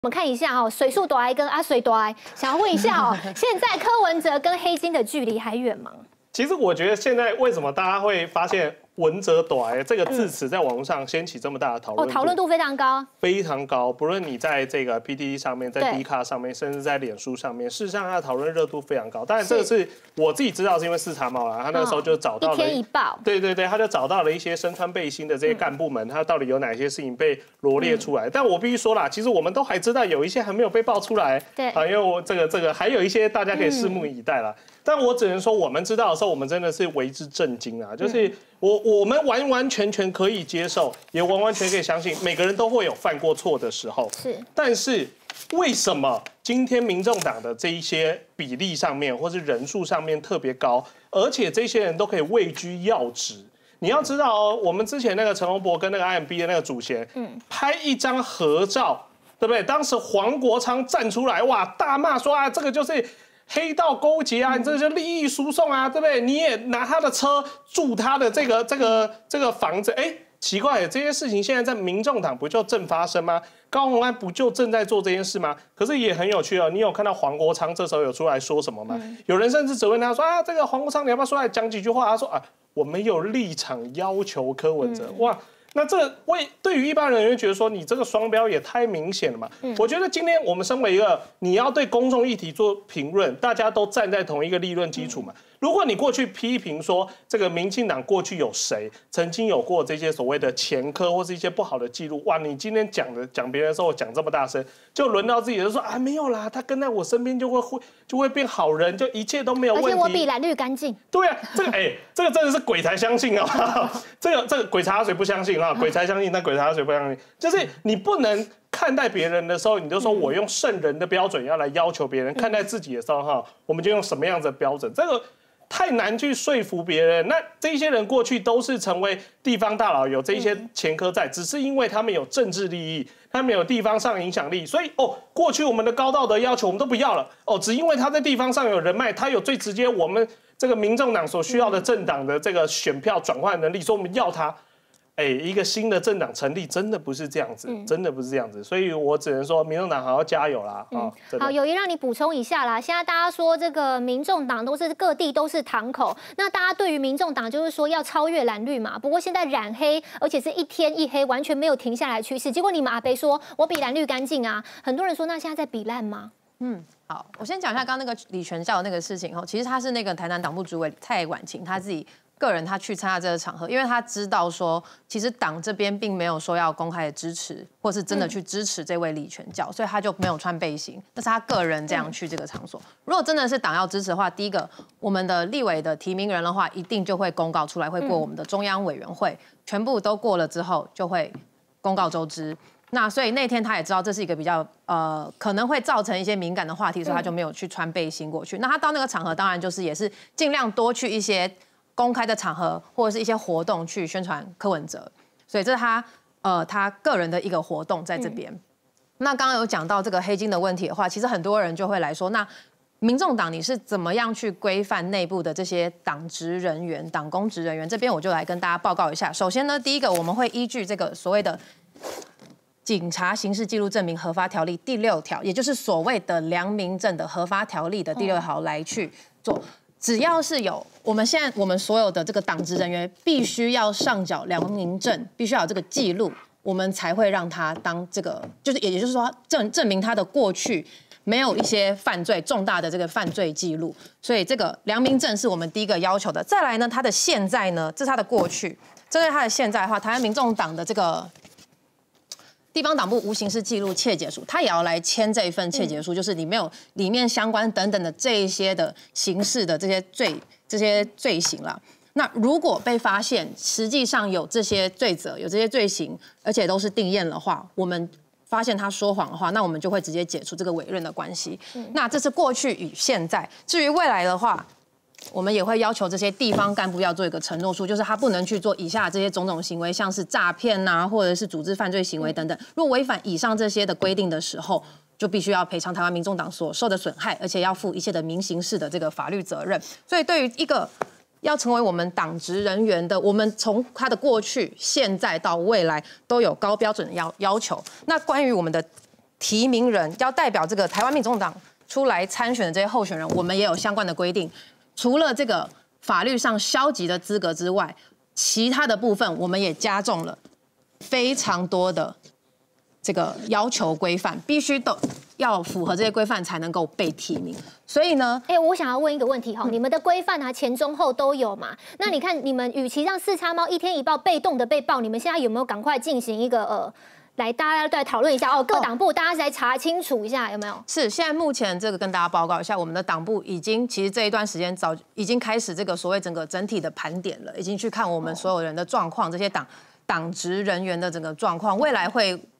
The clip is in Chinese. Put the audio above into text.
我们看一下水树大爱跟阿水大爱，想要问一下现在柯文哲跟黑金的距离还远吗？ 其实我觉得现在为什么大家会发现文哲短这个字词在网络上掀起这么大的讨论度？ 讨论度非常高， 非常高。不论你在这个 PTT 上面，在 Dcard 上面，甚至在脸书上面，事实上它的讨论热度非常高。当然，这个是我自己知道，是因为四茶猫啦，他那个时候就找到了一天一报， 对，他就找到了一些身穿背心的这些干部们，他到底有哪些事情被罗列出来？但我必须说啦，其实我们都还知道有一些还没有被爆出来， 对啊，因为我这个还有一些大家可以拭目以待啦。但我只能说，我们知道的时候，我们真的是为之震惊啊！就是我们完完全全可以接受，也完完全可以相信，每个人都会有犯过错的时候。 是， 但是为什么今天民众党的这一些比例上面，或是人数上面特别高，而且这些人都可以位居要职？你要知道哦，我们之前那个陈宏博跟那个 IMB 的那个主嫌，拍一张合照，对不对？当时黄国昌站出来，哇，大骂说啊，这个就是黑道勾结啊，你这就利益输送啊，对不对？你也拿他的车住他的这个房子，哎，奇怪，这些事情现在在民众党不就正发生吗？高虹安不就正在做这件事吗？可是也很有趣哦，你有看到黄国昌这时候有出来说什么吗？有人甚至质问他说啊，这个黄国昌你要不要出来讲几句话？他说啊，我没有立场要求柯文哲，哇。那这对于一般人会觉得说，你这个双标也太明显了嘛？我觉得今天我们身为一个你要对公众议题做评论，大家都站在同一个立论基础嘛。如果你过去批评说这个民进党过去有谁曾经有过这些所谓的前科或是一些不好的记录，哇，你今天讲别人的时候讲这么大声，就轮到自己就说啊没有啦，他跟在我身边就会变好人，就一切都没有问题。 而且我比蓝绿干净。对啊，这个真的是鬼才相信啊！这个鬼茶水不相信啊，鬼才相信，但鬼茶水不相信，就是你不能看待别人的时候，你就说我用圣人的标准要来要求别人；看待自己的时候，哈，我们就用什么样子的标准？这个太难去说服别人。那这些人过去都是成为地方大佬，有这些前科在，只是因为他们有政治利益，他们有地方上影响力，所以过去我们的高道德要求我们都不要了只因为他在地方上有人脉，他有最直接我们这个民众党所需要的政党的这个选票转换能力，所以我们要他。一个新的政党成立真的不是这样子，真的不是这样子，所以我只能说，民众党好好加油啦！ 好，友谊让你补充一下啦。现在大家说这个民众党都是各地都是堂口，那大家对于民众党就是说要超越蓝绿嘛。不过现在染黑，而且是一天一黑，完全没有停下来的趋势。结果你们阿北说我比蓝绿干净啊，很多人说那现在在比烂吗？ 好，我先讲一下刚刚那个李全教的那个事情其实他是那个台南党部主委蔡婉晴他自己个人他去参加这个场合，因为他知道说，其实党这边并没有说要公开的支持，或是真的去支持这位李全教，所以他就没有穿背心，那是他个人这样去这个场所。如果真的是党要支持的话，第一个，我们的立委的提名人的话，一定就会公告出来，会过我们的中央委员会，全部都过了之后，就会公告周知。那所以那天他也知道这是一个比较可能会造成一些敏感的话题，所以他就没有去穿背心过去。那他到那个场合，当然就是也是尽量多去一些公开的场合或者是一些活动去宣传柯文哲，所以这是他个人的一个活动在这边。那刚刚有讲到这个黑金的问题的话，其实很多人就会来说，那民众党你是怎么样去规范内部的这些党职人员、党公职人员？这边我就来跟大家报告一下。首先呢，第一个我们会依据这个所谓的警察刑事记录证明核发条例第6条，也就是所谓的良民证的核发条例的第6条来去做。只要是有我们所有的这个党职人员必须要上缴良民证，必须要有这个记录，我们才会让他当这个，也就是说证明他的过去没有一些重大的这个犯罪记录，所以这个良民证是我们第一个要求的。再来呢，他的现在呢，这是他的过去，针对他的现在的话，台湾民众党的这个地方党部无刑事记录切结书，他也要来签这一份切结书，就是你没有里面相关等等的这一些的刑事的这些罪行啦。那如果被发现实际上有这些罪责、有这些罪行，而且都是定验的话，我们发现他说谎的话，那我们就会直接解除这个委任的关系。那这是过去与现在，至于未来的话，我们也会要求这些地方干部要做一个承诺书，就是他不能去做以下这些种种行为，像是诈骗啊，或者是组织犯罪行为等等。如果违反以上这些的规定的时候，就必须要赔偿台湾民众党所受的损害，而且要负一切的民刑事的这个法律责任。所以对于一个要成为我们党职人员的，我们从他的过去、现在到未来都有高标准的要求。那关于我们的提名人要代表这个台湾民众党出来参选的这些候选人，我们也有相关的规定。除了这个法律上消极的资格之外，其他的部分我们也加重了非常多的这个要求规范，必须都要符合这些规范才能够被提名。所以呢， 我想要问一个问题哈，你们的规范啊，前中后都有嘛？那你看，你们与其让四叉猫一天一报，被动的被报，你们现在有没有赶快进行一个来大家再讨论一下各党部大家来查清楚一下有没有？ 是，现在目前这个跟大家报告一下，我们的党部其实这一段时间早已经开始这个所谓整体的盘点了，已经去看我们所有人的状况，这些党职人员的整个状况，未来会